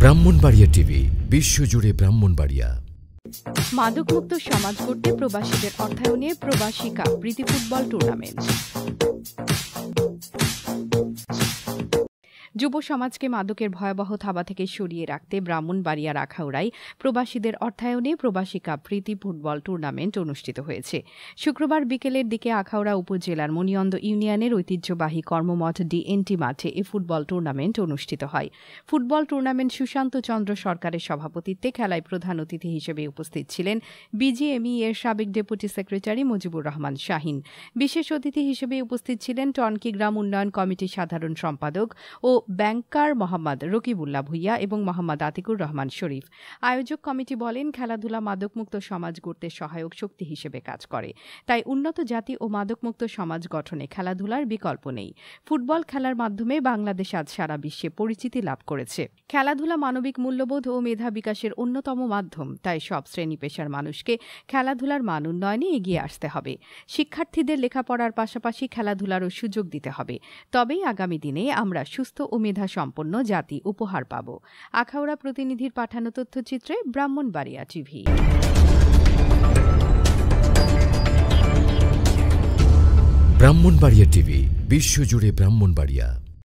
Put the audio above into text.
Brahmanbaria TV, বিশ্বজুড়ে ব্রাহ্মণবাড়িয়া। মাদকমুক্ত সমাজ গড়তে প্রবাসীদের অর্থায়নে প্রবাসী কাপ প্রীতি ফুটবল টুর্নামেন্ট। যুব সমাজকে মাদকের ভয়াবহ থাবা থেকে সরিয়ে রাখতে ব্রাহ্মণবাড়িয়ার আখাউড়ায় প্রবাসীদের অর্থায়নে প্রবাসী কাপ প্রীতি ফুটবল টুর্নামেন্ট অনুষ্ঠিত হয়েছে। শুক্রবার বিকেলের দিকে আখাউড়া উপজেলার মণিয়ন্দ ইউনিয়নের ঐতিহ্যবাহী কর্মমঠ ডিএনটি মাঠে এই ফুটবল টুর্নামেন্ট অনুষ্ঠিত হয়। ফুটবল টুর্নামেন্ট সুশান্ত চন্দ্র সরকারের সভাপতিত্বে খেলায় প্রধান অতিথি হিসেবে উপস্থিত ছিলেন বিজিএমই এর সাবেক ডেপুটি সেক্রেটারি মুজিবুর রহমান শাহিন। বিশেষ অতিথি হিসেবে উপস্থিত ছিলেন টনকি গ্রাম উন্নয়ন কমিটির সাধারণ সম্পাদক ও ব্যাংকার মোহাম্মদ রকিবুল্লাহ ভুইয়া এবং মোহাম্মদ আতিকুর রহমান শরীফ। আয়োজক কমিটি বলেন, খেলাধুলা মাদকমুক্ত সমাজ গড়তে সহায়ক শক্তি হিসেবে কাজ করে, তাই উন্নত জাতি ও মাদকমুক্ত সমাজ গঠনে খেলাধুলার বিকল্প নেই। ফুটবল খেলার মাধ্যমে বাংলাদেশ আজ সারা বিশ্বে পরিচিতি লাভ করেছে। খেলাধুলা মানবিক মূল্যবোধ ও মেধা বিকাশের অন্যতম মাধ্যম, তাই সব শ্রেণী পেশার মানুষকে খেলাধুলার মান উন্নয়নে এগিয়ে আসতে হবে। শিক্ষার্থীদের লেখাপড়ার পাশাপাশি খেলাধুলারও সুযোগ দিতে হবে, তবেই আগামী দিনে আমরা সুস্থ ও মেধা সম্পন্ন জাতি উপহার পাব। আখাউড়া প্রতিনিধির পাঠানো তথ্যচিত্রে ব্রাহ্মণবাড়িয়া টিভি। ব্রাহ্মণবাড়িয়া টিভি, বিশ্বজুড়ে ব্রাহ্মণবাড়িয়া।